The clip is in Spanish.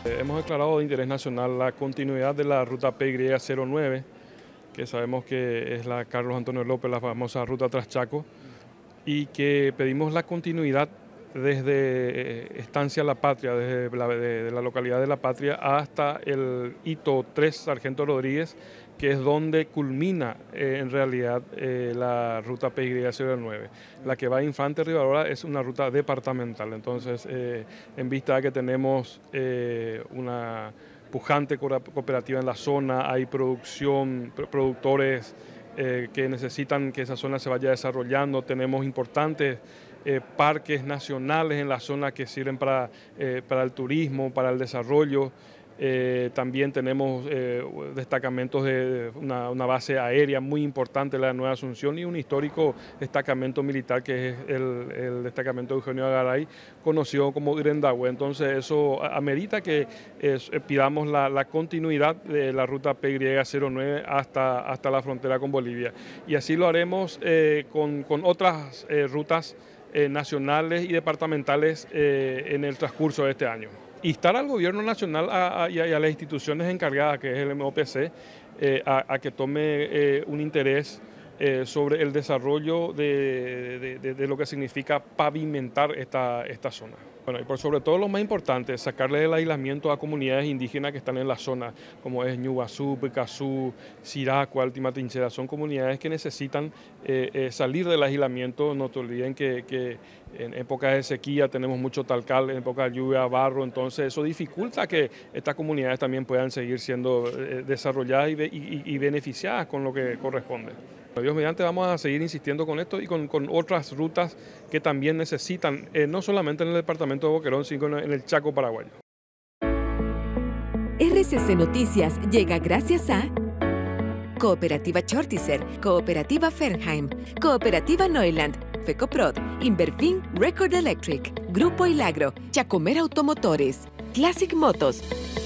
Hemos declarado de interés nacional la continuidad de la ruta PY09, que sabemos que es la Carlos Antonio López, la famosa ruta Traschaco, y que pedimos la continuidad desde Estancia La Patria, desde de la localidad de La Patria hasta el hito 3 Sargento Rodríguez, que es donde culmina en realidad la ruta PY09. La que va a Infante Rivadavia es una ruta departamental, entonces en vista de que tenemos una pujante cooperativa en la zona, hay productores que necesitan que esa zona se vaya desarrollando, tenemos importantes parques nacionales en la zona que sirven para el turismo, para el desarrollo. También tenemos destacamentos de una base aérea muy importante, la Nueva Asunción, y un histórico destacamento militar que es el destacamento de Eugenio Garay, conocido como Grendahue. Entonces eso amerita que pidamos la continuidad de la ruta PY09 hasta la frontera con Bolivia. Y así lo haremos con otras rutas nacionales y departamentales en el transcurso de este año. Instar al gobierno nacional y a las instituciones encargadas, que es el MOPC, a que tome un interés sobre el desarrollo de lo que significa pavimentar esta zona. Bueno, y por sobre todo lo más importante, sacarle el aislamiento a comunidades indígenas que están en la zona, como es Ñuguazú, Picazú, Siracua, Altima Trinchera. Son comunidades que necesitan salir del aislamiento. No te olviden que en épocas de sequía tenemos mucho talcal, en épocas de lluvia, barro, entonces eso dificulta que estas comunidades también puedan seguir siendo desarrolladas y beneficiadas con lo que corresponde. Dios mediante, vamos a seguir insistiendo con esto y con otras rutas que también necesitan, no solamente en el departamento de Boquerón, sino en el Chaco paraguayo. RCC Noticias llega gracias a Cooperativa Chortizer, Cooperativa Fernheim, Cooperativa Neuland, Fecoprod, Inverfin Record Electric, Grupo Ilagro, Chacomer Automotores, Classic Motos,